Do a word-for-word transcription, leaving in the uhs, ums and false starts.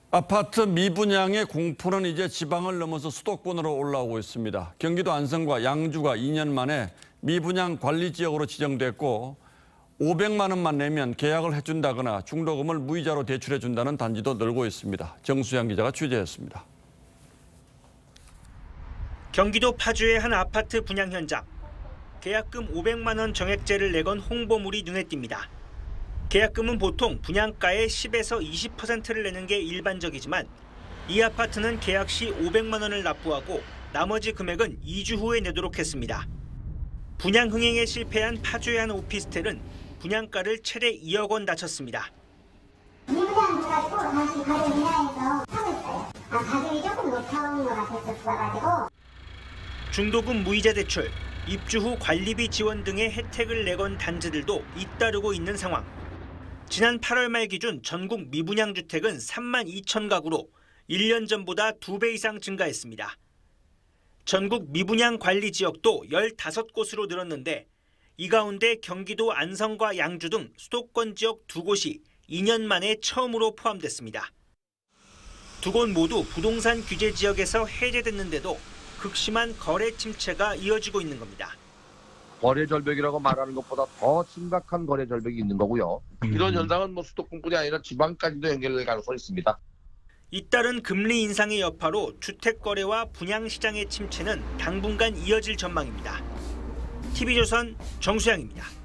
아파트 미분양의 공포는 이제 지방을 넘어서 수도권으로 올라오고 있습니다. 경기도 안성과 양주가 이 년 만에 미분양 관리 지역으로 지정됐고 오백만 원만 내면 계약을 해준다거나 중도금을 무이자로 대출해준다는 단지도 늘고 있습니다. 정수양 기자가 취재했습니다. 경기도 파주의 한 아파트 분양 현장. 계약금 오백만 원 정액제를 내건 홍보물이 눈에 띕니다. 계약금은 보통 분양가의 십에서 이십 퍼센트를 내는 게 일반적이지만 이 아파트는 계약 시 오백만 원을 납부하고 나머지 금액은 이 주 후에 내도록 했습니다. 분양 흥행에 실패한 파주의 한 오피스텔은 분양가를 최대 이억 원 낮췄습니다. 미분양 가지고 다시 가격 인하해서 사고 있어요. 아, 가격이 조금 높아온 것 같았어가지고. 중도금 무이자 대출, 입주 후 관리비 지원 등의 혜택을 내건 단지들도 잇따르고 있는 상황. 지난 팔월 말 기준 전국 미분양 주택은 삼만 이천 가구로 일 년 전보다 두 배 이상 증가했습니다. 전국 미분양 관리 지역도 열다섯 곳으로 늘었는데 이 가운데 경기도 안성과 양주 등 수도권 지역 두 곳이 이 년 만에 처음으로 포함됐습니다. 두 곳 모두 부동산 규제 지역에서 해제됐는데도 극심한 거래 침체가 이어지고 있는 겁니다. 거래 절벽이라고 말하는 것보다 더 심각한 거래 절벽이 있는 거고요. 음. 이런 현상은 뭐 수도권뿐이 아니라 지방까지도 연결될 가능성이 있습니다. 잇따른 금리 인상의 여파로 주택 거래와 분양 시장의 침체는 당분간 이어질 전망입니다. 티비조선 정수양입니다.